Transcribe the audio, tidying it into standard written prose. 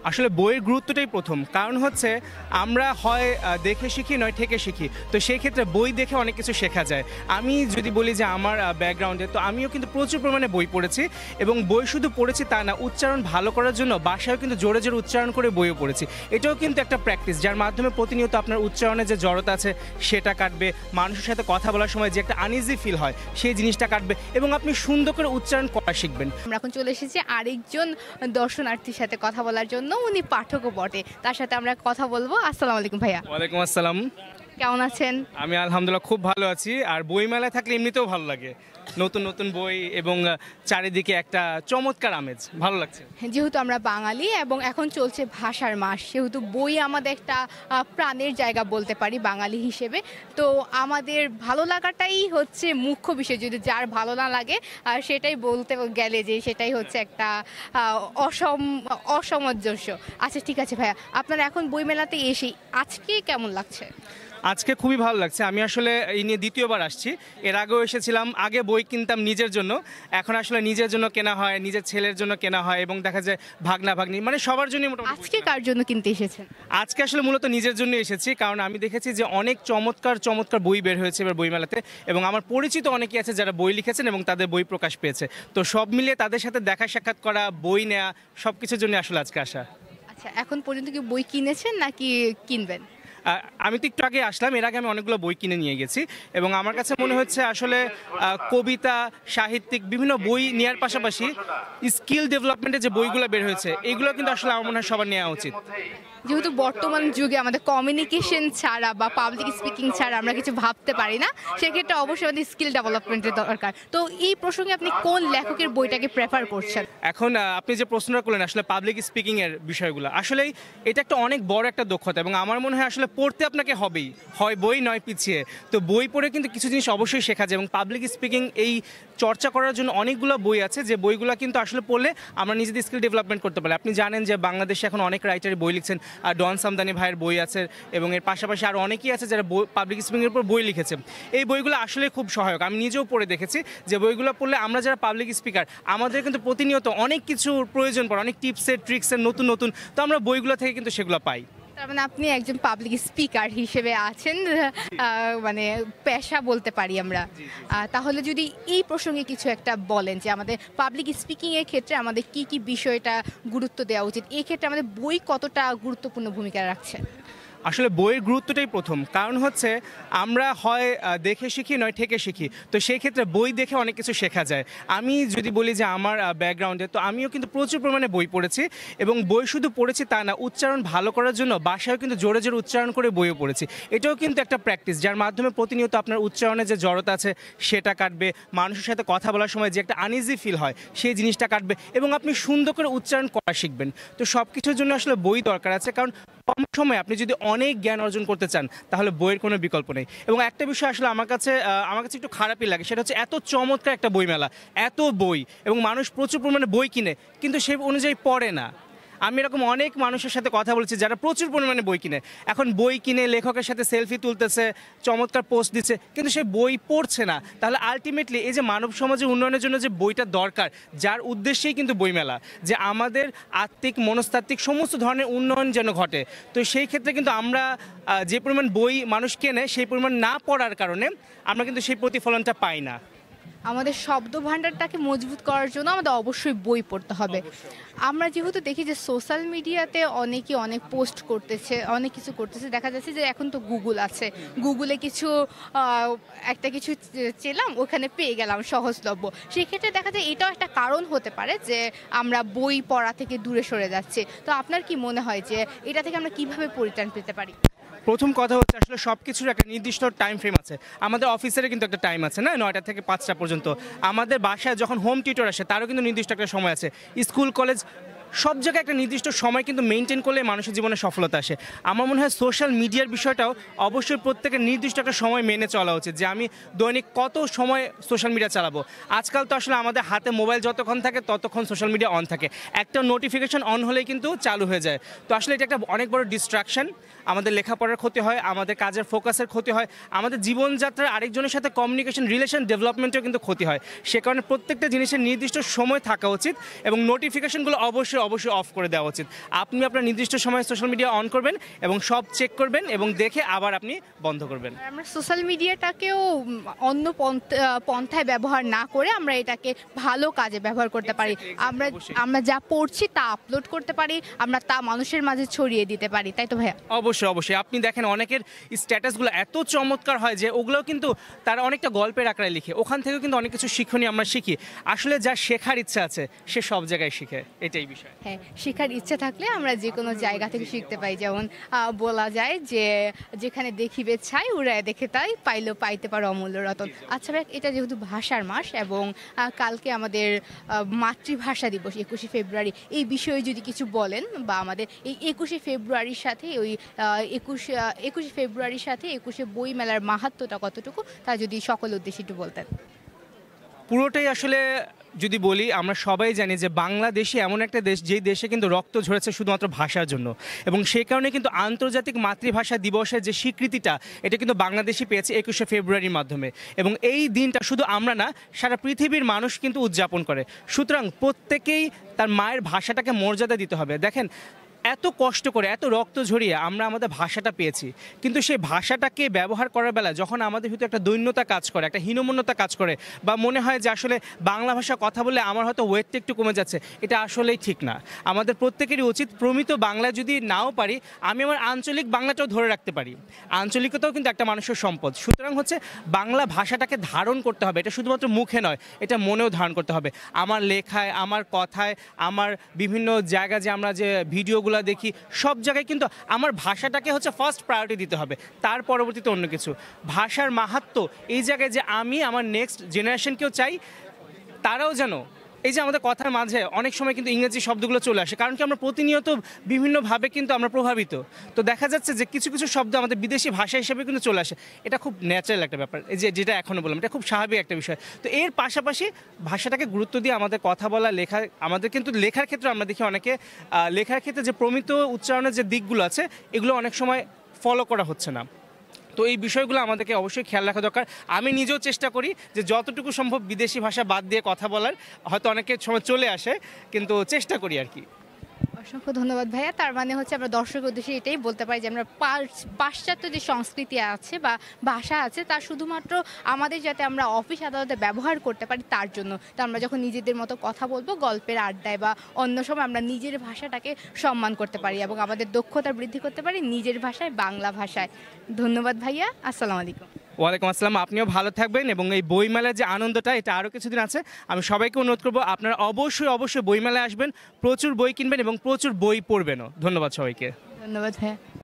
আসলে বইয়ের গুরুত্বটাই প্রথম কারণ হচ্ছে আমরা হয় দেখে শিখি নয় থেকে শিখি। তো সেই ক্ষেত্রে বই দেখে অনেক কিছু শেখা যায়। আমি যদি বলি যে আমার ব্যাকগ্রাউন্ডে, তো আমিও কিন্তু প্রচুর পরিমাণে বই পড়েছি এবং বই শুধু পড়েছি তা না, উচ্চারণ ভালো করার জন্য বাসায়ও কিন্তু জোরে জোরে উচ্চারণ করে বইও পড়েছি। এটাও কিন্তু একটা প্র্যাকটিস যার মাধ্যমে প্রতিনিয়ত আপনার উচ্চারণে যে জড়তা আছে সেটা কাটবে, মানুষের সাথে কথা বলার সময় যে একটা আনইজি ফিল হয় সেই জিনিসটা কাটবে এবং আপনি সুন্দর করে উচ্চারণ করা শিখবেন। আমরা এখন চলে এসেছি আরেকজন দর্শনার্থীর সাথে কথা বলার জন্য। উনি পাঠকও বটে, তার সাথে আমরা কথা বলবো। আসসালামু আলাইকুম ভাইয়া। ওয়ালাইকুম আসসালাম। কেমন আছেন? আমি আলহামদুলিল্লাহ খুব ভালো আছি। আর বই মেলায় থাকলে এমনিতেও ভালো লাগে, নতুন নতুন বই এবং চারিদিকে একটা চমৎকার আমেজ, ভালো লাগছে। যেহেতু আমরা বাঙালি এবং এখন চলছে ভাষার মাস, সেহেতু বই আমাদের একটা প্রাণের জায়গা বলতে পারি বাঙালি হিসেবে। তো আমাদের ভালো লাগাটাই হচ্ছে মুখ্য বিষয়, যদি যার ভালো না লাগে আর সেটাই বলতে গেলে যে সেটাই হচ্ছে একটা অসামঞ্জস্য। আচ্ছা ঠিক আছে ভাইয়া, আপনারা এখন বই মেলাতে এসে আজকে কেমন লাগছে? আজকে খুবই ভালো লাগছে। আমি আসলে এই নিয়ে দ্বিতীয়বার আসছি। এর আগেও এসেছিলাম, আগে বই কিনতাম নিজের জন্য, এখন আসলে নিজের জন্য কেনা হয়, নিজের ছেলের জন্য কেনা হয় এবং দেখা যায় ভাগনা ভাগ্নি মানে সবার জন্যই মোটামুটি। আজকে কার জন্য কিনতে এসেছেন? আজকে আসলে মূলত নিজের জন্য এসেছি, কারণ আমি দেখেছি যে অনেক চমৎকার চমৎকার বই বের হয়েছে এবার বইমেলাতে এবং আমার পরিচিত অনেকেই আছে যারা বই লিখেছেন এবং তাদের বই প্রকাশ পেয়েছে। তো সব মিলিয়ে তাদের সাথে দেখা সাক্ষাৎ করা, বই নেওয়া, সব কিছুর জন্য আসলে আজকে আসা। আচ্ছা, এখন পর্যন্ত কি বই কিনেছেন নাকি কিনবেন? আমি তো একটু আগে আসলাম, এর আগে আমি অনেকগুলো বই কিনে নিয়ে গেছি এবং আমার কাছে মনে হচ্ছে আসলে কবিতা, সাহিত্যিক বিভিন্ন বই নেওয়ার পাশাপাশি স্কিল ডেভেলপমেন্টের যে বইগুলো বের হয়েছে এগুলো কিন্তু আসলে আমার মনে হয় সবার নেওয়া উচিত। যেহেতু বর্তমান যুগে আমাদের কমিউনিকেশন ছাড়া বা পাবলিক স্পিকিং ছাড়া আমরা কিছু ভাবতে পারি না, সেক্ষেত্রে অবশ্যই আমাদের স্কিল ডেভেলপমেন্টের দরকার। তো এই প্রসঙ্গে আপনি কোন লেখকের বইটাকে প্রেফার করছেন? এখন আপনি যে প্রশ্নটা করলেন আসলে পাবলিক স্পিকিং এর বিষয়গুলো, আসলেই এটা একটা অনেক বড় একটা দক্ষতা এবং আমার মনে হয় আসলে পড়তে আপনাকে হবেই, হয় বই নয় পিছিয়ে। তো বই পড়ে কিন্তু কিছু জিনিস অবশ্যই শেখা যায় এবং পাবলিক স্পিকিং এই চর্চা করার জন্য অনেকগুলো বই আছে যে বইগুলো কিন্তু আসলে পড়লে আমরা নিজেদের স্কিল ডেভেলপমেন্ট করতে পারি। আপনি জানেন যে বাংলাদেশে এখন অনেক রাইটার বই লিখছেন, আর ডন সামদানি ভাইয়ের বই আছে এবং এর পাশাপাশি আরও অনেকেই আছে যারা পাবলিক স্পিকিংয়ের উপর বই লিখেছে। এই বইগুলো আসলে খুব সহায়ক, আমি নিজেও পড়ে দেখেছি যে বইগুলো পড়লে আমরা যারা পাবলিক স্পিকার আমাদের কিন্তু প্রতিনিয়ত অনেক কিছুর প্রয়োজন পড়ে, অনেক টিপসের ট্রিক্সের নতুন নতুন, তো আমরা বইগুলো থেকে কিন্তু সেগুলো পাই। তার মানে আপনি একজন পাবলিক স্পিকার হিসেবে আছেন, মানে পেশা বলতে পারি আমরা। তাহলে যদি এই প্রসঙ্গে কিছু একটা বলেন যে আমাদের পাবলিক স্পিকিংয়ের ক্ষেত্রে আমাদের কি কি বিষয়টা গুরুত্ব দেওয়া উচিত, এই ক্ষেত্রে আমাদের বই কতটা গুরুত্বপূর্ণ ভূমিকা রাখছে? আসলে বইয়ের গুরুত্বটাই প্রথম কারণ হচ্ছে আমরা হয় দেখে শিখি নয় থেকে শিখি। তো সেই ক্ষেত্রে বই দেখে অনেক কিছু শেখা যায়। আমি যদি বলি যে আমার ব্যাকগ্রাউন্ডে, তো আমিও কিন্তু প্রচুর পরিমাণে বই পড়েছি এবং বই শুধু পড়েছি তা না, উচ্চারণ ভালো করার জন্য বাসায়ও কিন্তু জোরে জোরে উচ্চারণ করে বইও পড়েছি। এটাও কিন্তু একটা প্র্যাকটিস যার মাধ্যমে প্রতিনিয়ত আপনার উচ্চারণে যে জড়তা আছে সেটা কাটবে, মানুষের সাথে কথা বলার সময় যে একটা আনইজি ফিল হয় সেই জিনিসটা কাটবে এবং আপনি সুন্দর করে উচ্চারণ করা শিখবেন। তো সব কিছুর জন্য আসলে বই দরকার আছে, কারণ কম সময়ে আপনি যদি অনেক জ্ঞান অর্জন করতে চান তাহলে বইয়ের কোনো বিকল্প নেই। এবং একটা বিষয় আসলে আমার কাছে একটু খারাপই লাগে, সেটা হচ্ছে এত চমৎকার একটা বইমেলা, এত বই এবং মানুষ প্রচুর পরিমাণে বই কিনে কিন্তু সেই অনুযায়ী পড়ে না। আমি এরকম অনেক মানুষের সাথে কথা বলেছি যারা প্রচুর পরিমাণে বই কিনে, এখন বই কিনে লেখকের সাথে সেলফি তুলতেছে, চমৎকার পোস্ট দিচ্ছে, কিন্তু সে বই পড়ছে না। তাহলে আলটিমেটলি এই যে মানব সমাজের উন্নয়নের জন্য যে বইটা দরকার, যার উদ্দেশ্যেই কিন্তু বইমেলা, যে আমাদের আত্মিক মনস্তাত্ত্বিক সমস্ত ধরনের উন্নয়ন যেন ঘটে। তো সেই ক্ষেত্রে কিন্তু আমরা যে পরিমাণ বই মানুষ কেনে সেই পরিমাণ না পড়ার কারণে আমরা কিন্তু সেই প্রতিফলনটা পাই না। আমাদের শব্দ ভাণ্ডারটাকে মজবুত করার জন্য আমাদের অবশ্যই বই পড়তে হবে। আমরা যেহেতু দেখি যে সোশ্যাল মিডিয়াতে অনেকে অনেক পোস্ট করতেছে, অনেক কিছু করতেছে, দেখা যাচ্ছে যে এখন তো গুগল আছে, গুগলে কিছু একটা কিছু চেলাম ওখানে পেয়ে গেলাম সহজলভ্য। সেক্ষেত্রে দেখা যায় এটাও একটা কারণ হতে পারে যে আমরা বই পড়া থেকে দূরে সরে যাচ্ছি। তো আপনার কি মনে হয় যে এটা থেকে আমরা কিভাবে পরিত্রাণ পেতে পারি? প্রথম কথা হচ্ছে আসলে সব কিছুর একটা নির্দিষ্ট টাইম ফ্রেম আছে। আমাদের অফিসের কিন্তু একটা টাইম আছে না, 9টা থেকে 5টা পর্যন্ত। আমাদের বাসায় যখন হোম টিউটর আসে তারও কিন্তু নির্দিষ্ট একটা সময় আছে। স্কুল কলেজ সব জায়গায় একটা নির্দিষ্ট সময় কিন্তু মেনটেন করলে মানুষের জীবনে সফলতা আসে। আমার মনে হয় সোশ্যাল মিডিয়ার বিষয়টাও অবশ্যই প্রত্যেকের নির্দিষ্ট একটা সময় মেনে চলা উচিত, যে আমি দৈনিক কত সময় সোশ্যাল মিডিয়া চালাবো। আজকাল তো আসলে আমাদের হাতে মোবাইল যতক্ষণ থাকে ততক্ষণ সোশ্যাল মিডিয়া অন থাকে, একটা নোটিফিকেশন অন হলেই কিন্তু চালু হয়ে যায়। তো আসলে এটা একটা অনেক বড় ডিস্ট্রাকশন, আমাদের লেখাপড়ার ক্ষতি হয়, আমাদের কাজের ফোকাসের ক্ষতি হয়, আমাদের জীবনযাত্রার আরেকজনের সাথে কমিউনিকেশন রিলেশন ডেভেলপমেন্টেও কিন্তু ক্ষতি হয়। সে কারণে প্রত্যেকটা জিনিসের নির্দিষ্ট সময় থাকা উচিত এবং নোটিফিকেশনগুলো অবশ্যই অবশ্যই অফ করে দেওয়া উচিত। আপনি আপনার নির্দিষ্ট সময়ে সোশ্যাল মিডিয়া অন করবেন এবং সব চেক করবেন এবং দেখে আবার আপনি বন্ধ করবেন। আমরা সোশ্যাল মিডিয়াটাকেও অন্য পন্থায় ব্যবহার না করে আমরা এটাকে ভালো কাজে ব্যবহার করতে পারি। আমরা আমরা যা পড়ছি তা আপলোড করতে পারি, আমরা তা মানুষের মাঝে ছড়িয়ে দিতে পারি, তাই তো ভাইয়া? অবশ্যই অবশ্যই। আপনি দেখেন অনেকের স্ট্যাটাসগুলো এত চমৎকার হয় যে ওগুলোও কিন্তু তারা অনেকটা গল্পের আকারে লিখে, ওখান থেকেও কিন্তু অনেক কিছু শিক্ষণীয় আমরা শিখি। আসলে যা শেখার ইচ্ছা আছে সে সব জায়গায় শিখে, এটাই বিষয়। হ্যাঁ, শেখার ইচ্ছা থাকলে আমরা যে কোনো জায়গা থেকে শিখতে পাই। যেমন বলা যায় যে যেখানে দেখিবে ছাই উড়ায় দেখে তাই পাইলেও পাইতে পারো অমূল্য রতন। আচ্ছা ভাই, এটা যেহেতু ভাষার মাস এবং কালকে আমাদের মাতৃভাষা দিবস 21শে ফেব্রুয়ারি, এই বিষয়ে যদি কিছু বলেন বা আমাদের এই 21শে ফেব্রুয়ারির সাথে ওই 21শে ফেব্রুয়ারির সাথে 21শে বই মেলার মাহাত্ম্যটা কতটুকু তা যদি সকল উদ্দেশ্যে একটু বলতেন। পুরোটাই আসলে যদি বলি, আমরা সবাই জানি যে বাংলাদেশে এমন একটা দেশ যেই দেশে কিন্তু রক্ত ঝরেছে শুধুমাত্র ভাষার জন্য, এবং সেই কারণে কিন্তু আন্তর্জাতিক মাতৃভাষা দিবসের যে স্বীকৃতিটা এটা কিন্তু বাংলাদেশই পেয়েছে 21শে ফেব্রুয়ারির মাধ্যমে। এবং এই দিনটা শুধু আমরা না, সারা পৃথিবীর মানুষ কিন্তু উদযাপন করে। সুতরাং প্রত্যেকেই তার মায়ের ভাষাটাকে মর্যাদা দিতে হবে। দেখেন, এত কষ্ট করে এত রক্ত ঝরিয়ে আমরা আমাদের ভাষাটা পেয়েছি, কিন্তু সেই ভাষাটাকে ব্যবহার করার বেলা যখন আমাদের ভিতরে একটা দৈন্যতা কাজ করে, একটা হীনমন্যতা কাজ করে, বা মনে হয় যে আসলে বাংলা ভাষা কথা বললে আমার হয়তো ওয়েটটা একটু কমে যাচ্ছে, এটা আসলেই ঠিক না। আমাদের প্রত্যেকেরই উচিত প্রমিত বাংলা যদি নাও পারি, আমি আমার আঞ্চলিক বাংলাটাও ধরে রাখতে পারি। আঞ্চলিকতাও কিন্তু একটা মানুষের সম্পদ। সুতরাং হচ্ছে বাংলা ভাষাটাকে ধারণ করতে হবে, এটা শুধুমাত্র মুখে নয়, এটা মনেও ধারণ করতে হবে। আমার লেখায়, আমার কথায়, আমার বিভিন্ন জায়গায় যে আমরা যে ভিডিওগুলো দেখি, সব জায়গায় কিন্তু আমার ভাষাটাকে হচ্ছে ফার্স্ট প্রায়োরিটি দিতে হবে, তার পরবর্তীতে অন্য কিছু। ভাষার মাহাত্ম্য এই জায়গায় যে আমি আমার নেক্সট জেনারেশনকেও চাই তারাও যেন, এই যে আমাদের কথার মাঝে অনেক সময় কিন্তু ইংরেজি শব্দগুলো চলে আসে, কারণ কি আমরা প্রতিনিয়ত বিভিন্নভাবে কিন্তু আমরা প্রভাবিত। তো দেখা যাচ্ছে যে কিছু কিছু শব্দ আমাদের বিদেশি ভাষা হিসেবে কিন্তু চলে আসে, এটা খুব ন্যাচারাল একটা ব্যাপার। এই যে যেটা এখনও বললাম, এটা খুব স্বাভাবিক একটা বিষয়। তো এর পাশাপাশি ভাষাটাকে গুরুত্ব দিয়ে আমাদের কথা বলা, লেখা, আমাদের কিন্তু লেখার ক্ষেত্রে আমরা দেখি অনেকে লেখার ক্ষেত্রে যে প্রমিত উচ্চারণের যে দিকগুলো আছে এগুলো অনেক সময় ফলো করা হচ্ছে না। তো এই বিষয়গুলো আমাদেরকে অবশ্যই খেয়াল রাখা দরকার। আমি নিজেও চেষ্টা করি যে যতটুকু সম্ভব বিদেশি ভাষা বাদ দিয়ে কথা বলার, হয়তো অনেকের সময় চলে আসে, কিন্তু চেষ্টা করি আর কি। অসংখ্য ধন্যবাদ ভাইয়া। তার মানে হচ্ছে আমরা দর্শকের উদ্দেশ্যে এটাই বলতে পারি যে আমরা পাশ্চাত্য যে সংস্কৃতি আছে বা ভাষা আছে তা শুধুমাত্র আমাদের যাতে আমরা অফিস আদালতে ব্যবহার করতে পারি তার জন্য। তো আমরা যখন নিজেদের মতো কথা বলবো গল্পের আড্ডায় বা অন্য সময়, আমরা নিজের ভাষাটাকে সম্মান করতে পারি এবং আমাদের দক্ষতা বৃদ্ধি করতে পারি নিজের ভাষায়, বাংলা ভাষায়। ধন্যবাদ ভাইয়া, আসসালামু আলাইকুম। ওয়ালাইকুম আসসালাম। আপনিও ভালো থাকবেন এবং এই বইমেলার যে আনন্দটা এটা আরও কিছুদিন আছে। আমি সবাইকে অনুরোধ করবো আপনারা অবশ্যই অবশ্যই বইমেলায় আসবেন, প্রচুর বই কিনবেন এবং প্রচুর বই পড়বেনও। ধন্যবাদ সবাইকে। ধন্যবাদ ভাইয়া।